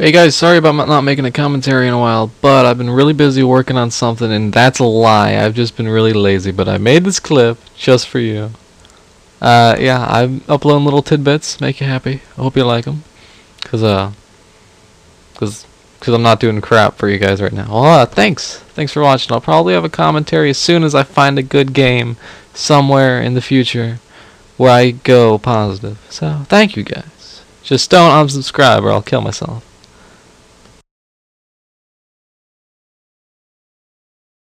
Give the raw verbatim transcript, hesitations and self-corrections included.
Hey guys, sorry about not making a commentary in a while, but I've been really busy working on something, and that's a lie. I've just been really lazy, but I made this clip just for you. Uh, yeah, I'm uploading little tidbits, make you happy. I hope you like them. Cause, uh, cause, cause I'm not doing crap for you guys right now. Well, uh, thanks. Thanks for watching. I'll probably have a commentary as soon as I find a good game somewhere in the future where I go positive. So, thank you guys. Just don't unsubscribe or I'll kill myself.